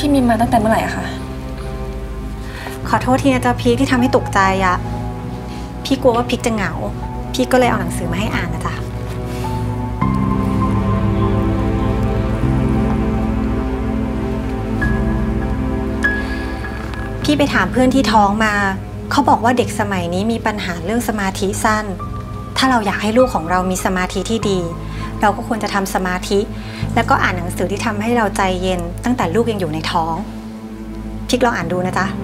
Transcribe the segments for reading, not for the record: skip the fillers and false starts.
พี่มิมมาตั้งแต่เมื่อไหร่อะคะขอโทษทีนะจ๊ะพีคที่ทำให้ตกใจอะพี่กลัวว่าพีคจะเหงาพี่ก็เลยเอาหนังสือมาให้อ่านนะจ๊ะพี่ไปถามเพื่อนที่ท้องมาเขาบอกว่าเด็กสมัยนี้มีปัญหาเรื่องสมาธิสั้นถ้าเราอยากให้ลูกของเรามีสมาธิที่ดีเราก็ควรจะทำสมาธิแล้วก็อ่านหนังสือที่ทำให้เราใจเย็นตั้งแต่ลูกยังอยู่ในท้องพีคลองอ่านดูนะจ๊ะ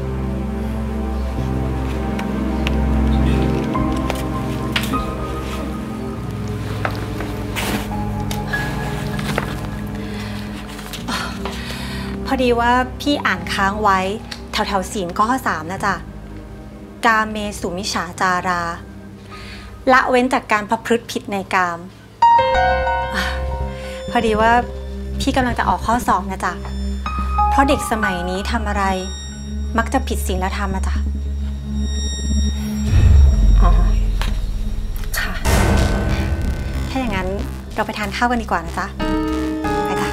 พอดีว่าพี่อ่านค้างไว้แถวศีลข้อ3นะจ๊ะกาเมสุมิฉาจาราละเว้นจากการประพฤติผิดในกามพอดีว่าพี่กำลังจะออกข้อสอบนะจ๊ะเพราะเด็กสมัยนี้ทำอะไรมักจะผิดศีลธรรมนะจ๊ะอ๋อค่ะถ้าอย่างนั้นเราไปทานข้าวกันดีกว่านะจ๊ะไปจ้ะ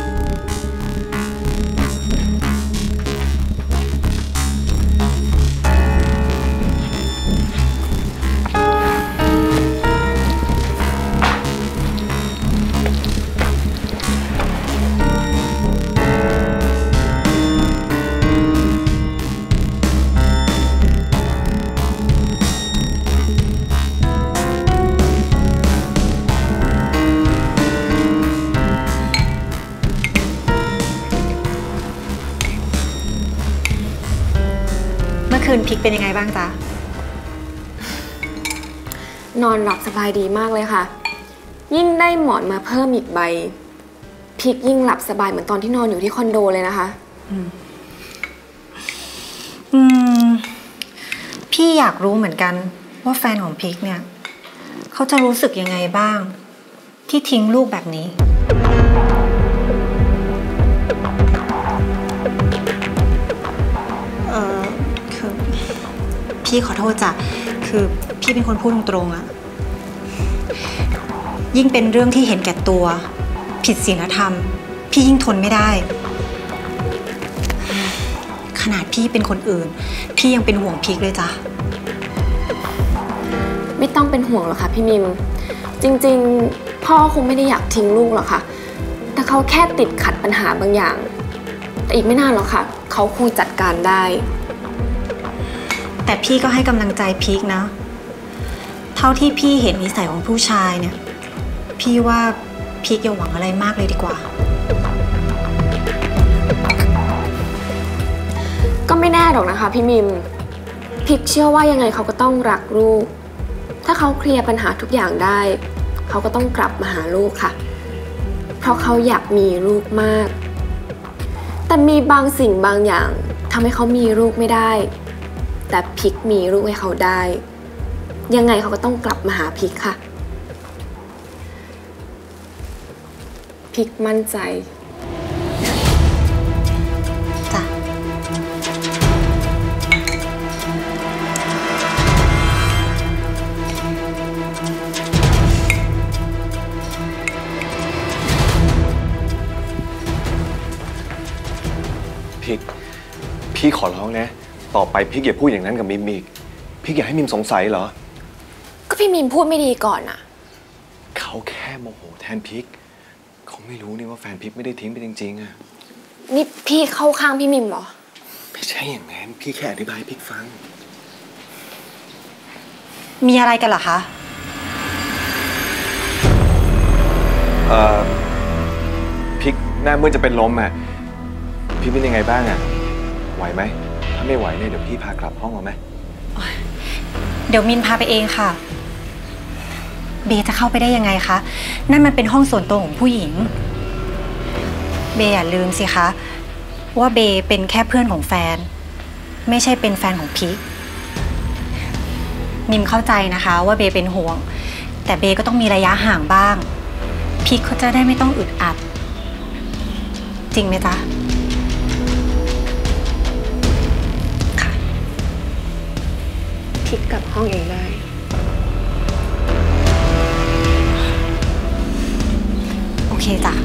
คืนพิกเป็นยังไงบ้างจ๊ะนอนหลับสบายดีมากเลยค่ะยิ่งได้หมอนมาเพิ่มอีกใบพิกยิ่งหลับสบายเหมือนตอนที่นอนอยู่ที่คอนโดเลยนะคะพี่อยากรู้เหมือนกันว่าแฟนของพิกเนี่ยเขาจะรู้สึกยังไงบ้างที่ทิ้งลูกแบบนี้พี่ขอโทษจ้ะคือพี่เป็นคนพูดตรงๆอะยิ่งเป็นเรื่องที่เห็นแก่ตัวผิดศีลธรรมพี่ยิ่งทนไม่ได้ขนาดพี่เป็นคนอื่นพี่ยังเป็นห่วงพิกเลยจ้ะไม่ต้องเป็นห่วงหรอกค่ะพี่มิมจริงๆพ่อคงไม่ได้อยากทิ้งลูกหรอกค่ะแต่เขาแค่ติดขัดปัญหาบางอย่างแต่อีกไม่นานหรอกค่ะเขาคงจัดการได้แต่พี่ก็ให้กำลังใจพีคนะเท่าที่พี่เห็นนิสัยของผู้ชายเนี่ยพี่ว่าพีคอย่าหวังอะไรมากเลยดีกว่าก็ไม่แน่หรอกนะคะพี่มิมพีคเชื่อว่ายังไงเขาก็ต้องรักลูกถ้าเขาเคลียร์ปัญหาทุกอย่างได้เขาก็ต้องกลับมาหาลูกค่ะเพราะเขาอยากมีลูกมากแต่มีบางสิ่งบางอย่างทำให้เขามีลูกไม่ได้แต่พิกมีลูกให้เขาได้ยังไงเขาก็ต้องกลับมาหาพิกค่ะพิกมั่นใจจ้ะพิกพี่ขอร้องนะต่อไปพิกอย่าพูดอย่างนั้นกับมิมอีกพิกอยากให้มิมสงสัยเหรอก็พี่มิมพูดไม่ดีก่อนอะเขาแค่โมโหแทนพิกเขาไม่รู้นี่ว่าแฟนพิกไม่ได้ทิ้งไปจริงๆอะนี่พี่เข้าข้างพี่มิมเหรอไม่ใช่อย่างนั้นพี่แค่อธิบายพิกฟังมีอะไรกันเหรอคะพิกหน้ามืดจะเป็นลมอะพี่เป็นยังไงบ้างอะไหวไหมถ้าไม่ไหวเนี่ยเดี๋ยวพี่พากลับห้องเอาไหมเดี๋ยวมินพาไปเองค่ะเบย์จะเข้าไปได้ยังไงคะนั่นมันเป็นห้องส่วนตัวของผู้หญิงเบย์อย่าลืมสิคะว่าเบย์เป็นแค่เพื่อนของแฟนไม่ใช่เป็นแฟนของพิกมิมเข้าใจนะคะว่าเบย์เป็นห่วงแต่เบย์ก็ต้องมีระยะห่างบ้างพิกเขาจะได้ไม่ต้องอึดอัดจริงไหมจ๊ะพิกกลับห้องเองได้โอเคจ้ะ